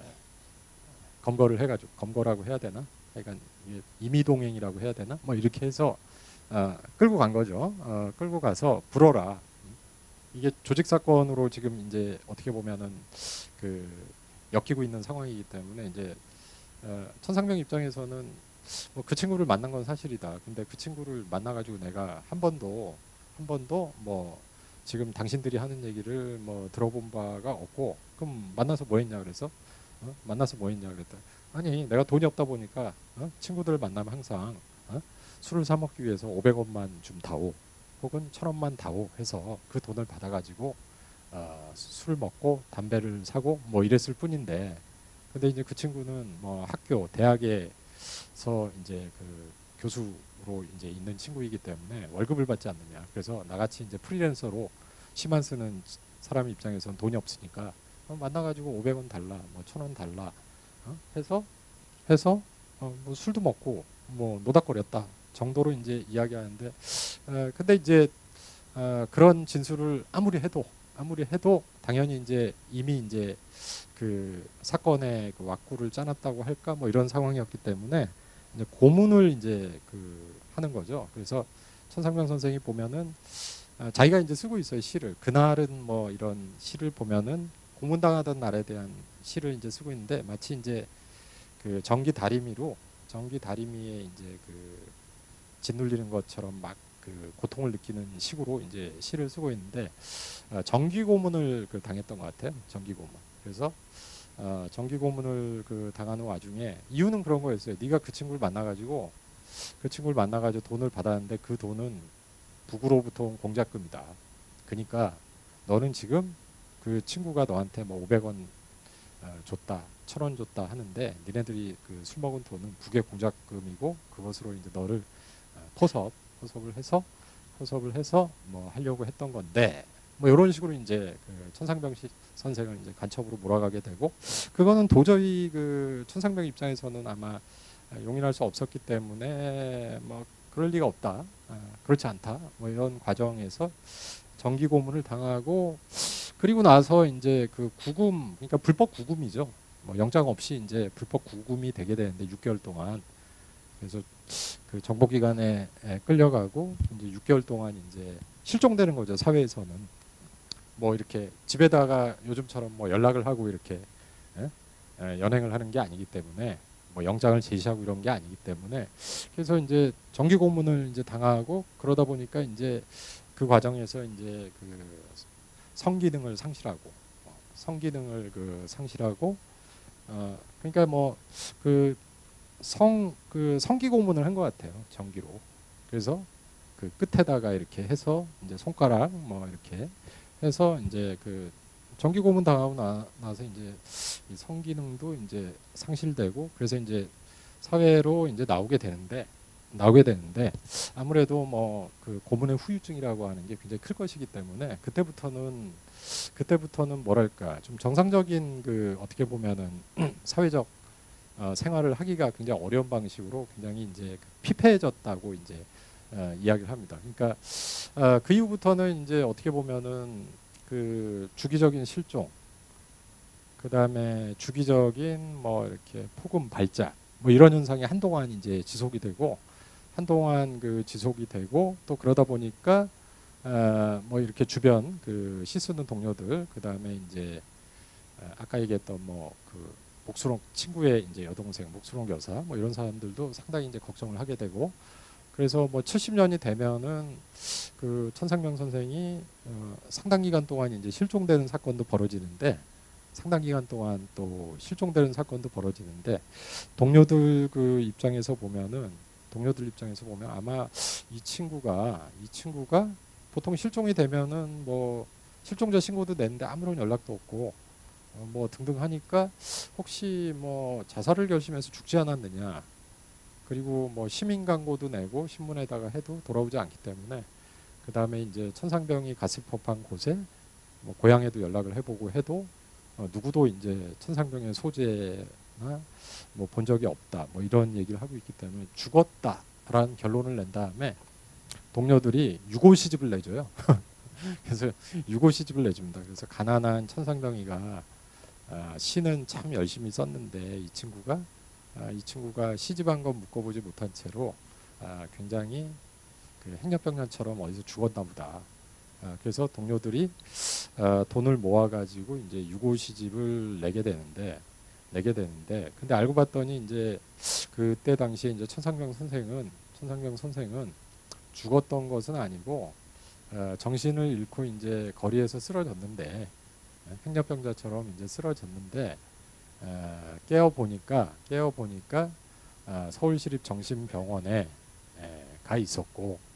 검거를 해가지고 검거라고 해야 되나? 그러니까 임의동행이라고 해야 되나? 뭐 이렇게 해서 어, 끌고 간 거죠. 어, 끌고 가서 불어라. 이게 조직 사건으로 지금 이제 어떻게 보면은 그 엮이고 있는 상황이기 때문에 이제 어, 천상병 입장에서는 뭐 그 친구를 만난 건 사실이다. 근데 그 친구를 만나가지고 내가 한 번도 한 번도 뭐 지금 당신들이 하는 얘기를 뭐 들어본 바가 없고 그럼 만나서 뭐 했냐 그래서 어? 만나서 뭐 했냐 그랬다. 아니 내가 돈이 없다 보니까 어? 친구들을 만나면 항상 어? 술을 사 먹기 위해서 오백 원만 좀 다오 혹은 천 원만 다오 해서 그 돈을 받아가지고 어, 술 먹고 담배를 사고 뭐 이랬을 뿐인데, 근데 이제 그 친구는 뭐 학교 대학에서 이제 그 교수로 이제 있는 친구이기 때문에 월급을 받지 않느냐. 그래서 나같이 이제 프리랜서로 시만 쓰는 사람 입장에서는 돈이 없으니까 어, 만나가지고 오백 원 달라, 뭐 천 원 달라 어? 해서 해서 어, 뭐 술도 먹고 뭐 노닥거렸다 정도로 이제 이야기하는데, 어, 근데 이제 어, 그런 진술을 아무리 해도 아무리 해도 당연히 이제 이미 이제 그 사건의 그 왁구를 짜놨다고 할까 뭐 이런 상황이었기 때문에 이제 고문을 이제 그 하는 거죠. 그래서 천상병 선생이 보면은 아, 자기가 이제 쓰고 있어요, 시를. 그날은 뭐 이런 시를 보면은 고문당하던 날에 대한 시를 이제 쓰고 있는데, 마치 이제 그 전기 다리미로 전기 다리미에 이제 그 짓눌리는 것처럼 막 그 고통을 느끼는 식으로 이제 시를 쓰고 있는데, 어, 전기 고문을 그 당했던 것 같아요. 전기 고문. 그래서 어, 전기 고문을 그 당하는 와중에 이유는 그런 거였어요. 네가 그 친구를 만나가지고 그 친구를 만나가지고 돈을 받았는데 그 돈은 북으로부터 온 공작금이다. 그러니까 너는 지금 그 친구가 너한테 뭐 오백 원 어, 줬다, 천 원 줬다 하는데 니네들이 그 술 먹은 돈은 북의 공작금이고 그것으로 이제 너를 어, 포섭, 포섭을 해서 포섭을 해서 뭐 하려고 했던 건데, 뭐 이런 식으로 이제 그 천상병 씨 선생을 이제 간첩으로 몰아가게 되고, 그거는 도저히 그 천상병 입장에서는 아마 용인할 수 없었기 때문에 뭐 그럴 리가 없다, 아, 그렇지 않다, 뭐 이런 과정에서 정기 고문을 당하고, 그리고 나서 이제 그 구금, 그러니까 불법 구금이죠. 뭐 영장 없이 이제 불법 구금이 되게 되는데 육 개월 동안. 그래서 그 정보기관에 끌려가고 이제 육 개월 동안 이제 실종되는 거죠, 사회에서는. 뭐 이렇게 집에다가 요즘처럼 뭐 연락을 하고 이렇게 예? 예, 연행을 하는 게 아니기 때문에, 뭐 영장을 제시하고 이런 게 아니기 때문에, 그래서 이제 정기 고문을 이제 당하고, 그러다 보니까 이제 그 과정에서 이제 그 성기능을 상실하고 어, 성기능을 그 상실하고 어 그러니까 뭐 그 성 그 성기 고문을 한 것 같아요, 전기로. 그래서 그 끝에다가 이렇게 해서 이제 손가락 뭐 이렇게 해서 이제 그 전기 고문 당하고 나, 나서 이제 이 성기능도 이제 상실되고, 그래서 이제 사회로 이제 나오게 되는데 나오게 되는데 아무래도 뭐 그 고문의 후유증이라고 하는 게 굉장히 클 것이기 때문에, 그때부터는 그때부터는 뭐랄까 좀 정상적인 그 어떻게 보면은 사회적 어, 생활을 하기가 굉장히 어려운 방식으로 굉장히 이제 피폐해졌다고 이제 어, 이야기를 합니다. 그러니까 어, 그 이후부터는 이제 어떻게 보면은 그 주기적인 실종, 그 다음에 주기적인 뭐 이렇게 폭음 발작, 뭐 이런 현상이 한동안 이제 지속이 되고, 한동안 그 지속이 되고, 또 그러다 보니까 어, 뭐 이렇게 주변 그 시 쓰는 동료들, 그 다음에 이제 어, 아까 얘기했던 뭐그 목수롱 친구의 이제 여동생 목수롱 여사, 뭐 이런 사람들도 상당히 이제 걱정을 하게 되고, 그래서 뭐 칠십 년이 되면은 그 천상병 선생이 어, 상당 기간 동안 이제 실종되는 사건도 벌어지는데, 상당 기간 동안 또 실종되는 사건도 벌어지는데, 동료들 그 입장에서 보면은 동료들 입장에서 보면 아마 이 친구가 이 친구가 보통 실종이 되면은 뭐 실종자 신고도 냈는데 아무런 연락도 없고 어, 뭐 등등 하니까 혹시 뭐 자살을 결심해서 죽지 않았느냐, 그리고 뭐 시민 광고도 내고 신문에다가 해도 돌아오지 않기 때문에, 그 다음에 이제 천상병이 갔을 법한 곳에 뭐 고향에도 연락을 해보고 해도 어, 누구도 이제 천상병의 소재나 뭐 본 적이 없다, 뭐 이런 얘기를 하고 있기 때문에 죽었다라는 결론을 낸 다음에 동료들이 유고 시집을 내줘요. 그래서 유고 시집을 내줍니다. 그래서 가난한 천상병이가 아, 시는 참 열심히 썼는데 이 친구가 아, 이 친구가 시집 한 건 묶어보지 못한 채로 아, 굉장히 그 행렬병년처럼 어디서 죽었나 보다. 아, 그래서 동료들이 아, 돈을 모아가지고 이제 유고 시집을 내게 되는데 내게 되는데 근데 알고 봤더니 이제 그때 당시에 이제 천상병 선생은 천상병 선생은 죽었던 것은 아니고 어, 정신을 잃고 이제 거리에서 쓰러졌는데, 행렬병자처럼 이제 쓰러졌는데 어, 깨어 보니까 깨어 보니까 어, 서울시립정신병원에 에, 가 있었고,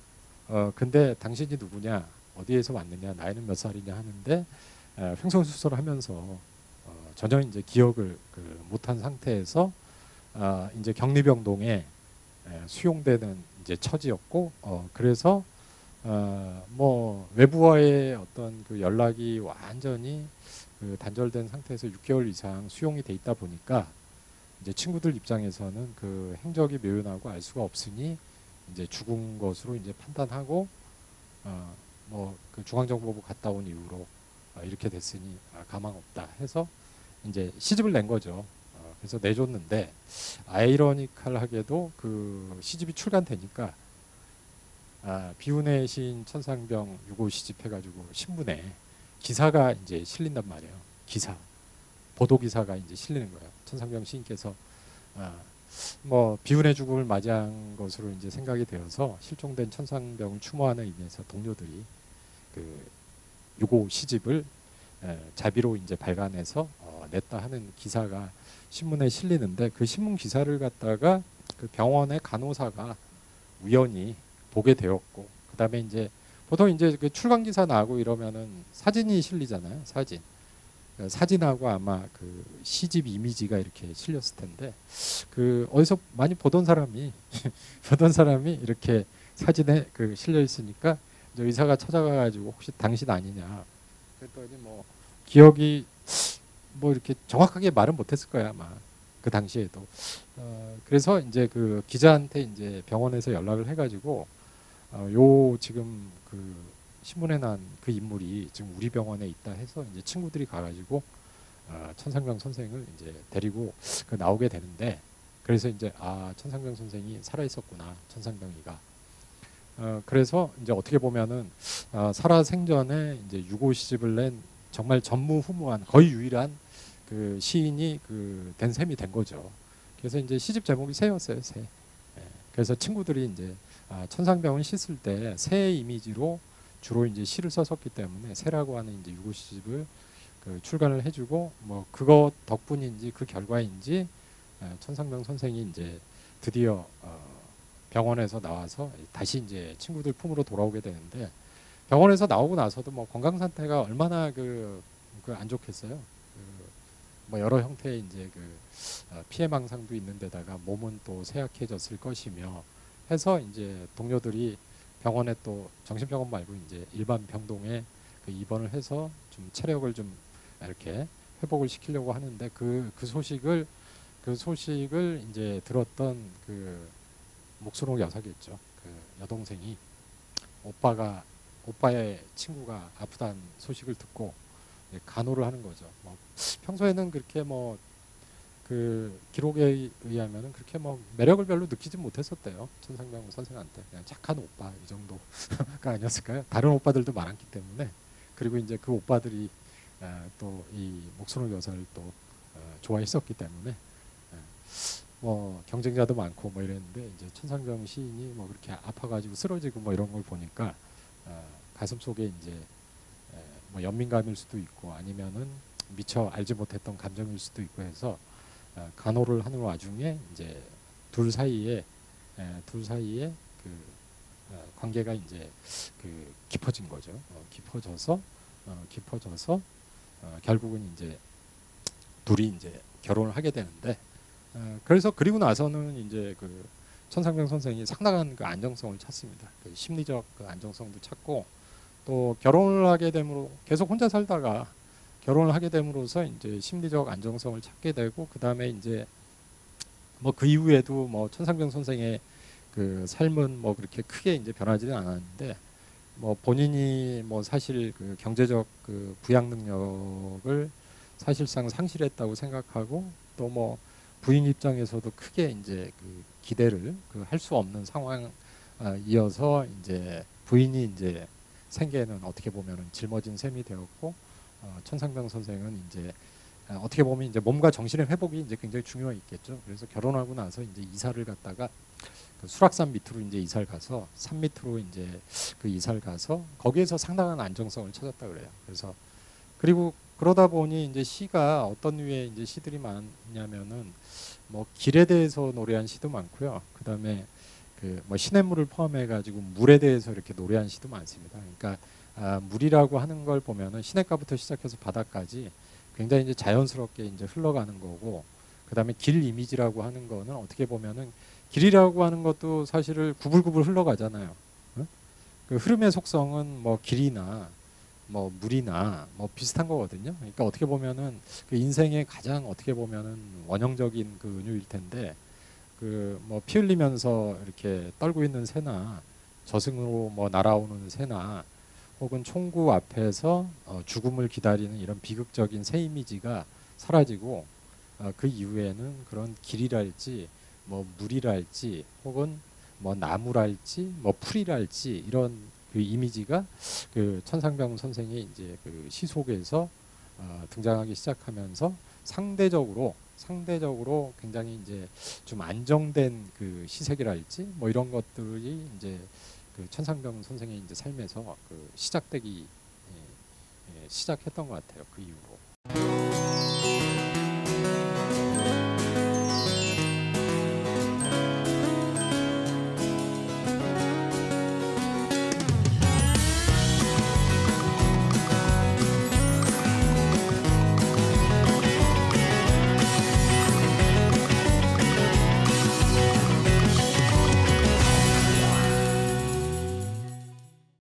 어 근데 당신이 누구냐, 어디에서 왔느냐, 나이는 몇 살이냐 하는데 에, 횡설수설을 하면서 어, 전혀 이제 기억을 그 못한 상태에서 아, 이제 격리병동에 에, 수용되는 이제 처지였고, 어, 그래서 어, 뭐 외부와의 어떤 그 연락이 완전히 그 단절된 상태에서 육 개월 이상 수용이 돼 있다 보니까 이제 친구들 입장에서는 그 행적이 묘연하고 알 수가 없으니 이제 죽은 것으로 이제 판단하고, 어, 뭐그 중앙정보부 갔다 온 이후로 어, 이렇게 됐으니 아, 가망 없다 해서 이제 시집을 낸 거죠. 어, 그래서 내줬는데 아이러니컬하게도 그 시집이 출간되니까 아, 비운의 시인 천상병 유고 시집해가지고 신문에 기사가 이제 실린단 말이에요. 기사, 보도 기사가 이제 실리는 거예요. 천상병 시인께서 아, 뭐 비운의 죽음을 맞이한 것으로 이제 생각이 되어서 실종된 천상병을 추모하는 의미에서 동료들이 그 유고 시집을 에, 자비로 이제 발간해서 어, 냈다 하는 기사가 신문에 실리는데, 그 신문 기사를 갖다가 그 병원의 간호사가 우연히 보게 되었고, 그 다음에 이제 보통 이제 그 출간 기사 나오고 이러면은 사진이 실리잖아요. 사진. 사진하고 아마 그 시집 이미지가 이렇게 실렸을 텐데, 그 어디서 많이 보던 사람이 보던 사람이 이렇게 사진에 그 실려 있으니까 이제 의사가 찾아가가지고 혹시 당신 아니냐 그랬더니 뭐 기억이 뭐 이렇게 정확하게 말은 못했을 거야 아마 그 당시에도. 어, 그래서 이제 그 기자한테 이제 병원에서 연락을 해가지고 어, 요 지금 그 신문에 난 그 인물이 지금 우리 병원에 있다 해서 이제 친구들이 가가지고 어, 천상병 선생을 이제 데리고 그 나오게 되는데, 그래서 이제 아 천상병 선생이 살아 있었구나, 천상병이가. 어, 그래서 이제 어떻게 보면은 어, 살아 생전에 이제 유고 시집을 낸 정말 전무후무한 거의 유일한 그 시인이 그 된 셈이 된 거죠. 그래서 이제 시집 제목이 새였어요, 새. 예, 그래서 친구들이 이제 아, 천상병을 씻을 때 새의 이미지로 주로 이제 시를 썼었기 때문에 새라고 하는 이제 유고 시집을 그 출간을 해주고, 뭐 그거 덕분인지 그 결과인지 에, 천상병 선생이 이제 드디어 어, 병원에서 나와서 다시 이제 친구들 품으로 돌아오게 되는데, 병원에서 나오고 나서도 뭐 건강 상태가 얼마나 그 그 안 좋겠어요. 그 뭐 여러 형태의 이제 그 어, 피해망상도 있는 데다가 몸은 또 쇠약해졌을 것이며 해서 이제 동료들이 병원에 또 정신병원 말고 이제 일반 병동에 그 입원을 해서 좀 체력을 좀 이렇게 회복을 시키려고 하는데, 그, 그 소식을 그 소식을 이제 들었던 그 목소록 여사겠죠. 그 여동생이 오빠가 오빠의 친구가 아프다는 소식을 듣고 간호를 하는 거죠. 뭐 평소에는 그렇게 뭐 그 기록에 의하면은 그렇게 뭐 매력을 별로 느끼지 못했었대요. 천상병 선생한테 그냥 착한 오빠 이 정도가 아니었을까요? 다른 오빠들도 많았기 때문에. 그리고 이제 그 오빠들이 또 이 목소록 여사를 또 어, 좋아했었기 때문에 뭐 경쟁자도 많고 뭐 이랬는데, 이제 천상병 시인이 뭐 그렇게 아파가지고 쓰러지고 뭐 이런 걸 보니까 어, 가슴 속에 이제 에, 뭐 연민감일 수도 있고 아니면은 미처 알지 못했던 감정일 수도 있고 해서 어, 간호를 하는 와중에 이제 둘 사이에 에, 둘 사이에 그 어, 관계가 이제 그 깊어진 거죠. 어, 깊어져서 어, 깊어져서 어, 결국은 이제 둘이 이제 결혼을 하게 되는데, 어, 그래서 그리고 나서는 이제 그 천상병 선생이 상당한 그 안정성을 찾습니다. 그 심리적 그 안정성도 찾고, 또 결혼을 하게 되므로 계속 혼자 살다가 결혼을 하게 됨으로써 이제 심리적 안정성을 찾게 되고, 그 다음에 이제 뭐 그 이후에도 뭐 천상병 선생의 그 삶은 뭐 그렇게 크게 이제 변하지는 않았는데, 뭐 본인이 뭐 사실 그 경제적 그 부양 능력을 사실상 상실했다고 생각하고, 또 뭐 부인 입장에서도 크게 이제 그 기대를 그 할 수 없는 상황이어서 이제 부인이 이제 생계는 어떻게 보면은 짊어진 셈이 되었고, 어, 천상병 선생은 이제 어, 어떻게 보면 이제 몸과 정신의 회복이 이제 굉장히 중요했겠죠. 그래서 결혼하고 나서 이제 이사를 갔다가 그 수락산 밑으로 이제 이사를 가서 산 밑으로 이제 그 이사를 가서 거기에서 상당한 안정성을 찾았다 그래요. 그래서 그리고 그러다 보니 이제 시가 어떤 류의 이제 시들이 많냐면은 뭐 길에 대해서 노래한 시도 많고요. 그다음에 그 뭐 시냇물을 포함해 가지고 물에 대해서 이렇게 노래한 시도 많습니다. 그러니까 아, 물이라고 하는 걸 보면은 시냇가부터 시작해서 바다까지 굉장히 이제 자연스럽게 이제 흘러가는 거고, 그다음에 길 이미지라고 하는 거는 어떻게 보면은 길이라고 하는 것도 사실을 구불구불 흘러가잖아요. 응? 그 흐름의 속성은 뭐 길이나 뭐 물이나 뭐 비슷한 거거든요. 그러니까 어떻게 보면은 그 인생의 가장 어떻게 보면은 원형적인 그 은유일 텐데, 그 뭐 피 흘리면서 이렇게 떨고 있는 새나 저승으로 뭐 날아오는 새나 혹은 총구 앞에서 어 죽음을 기다리는 이런 비극적인 새 이미지가 사라지고, 어 그 이후에는 그런 길이랄지 뭐 물이랄지 혹은 뭐 나무랄지 뭐 풀이랄지 이런 그 이미지가 그 천상병 선생이 이제 그 시 속에서 어 등장하기 시작하면서 상대적으로 상대적으로 굉장히 이제 좀 안정된 그 시색이랄지 뭐 이런 것들이 이제 그 천상병 선생의 이제 삶에서 그 시작되기 예, 예, 시작했던 것 같아요. 그 이후로.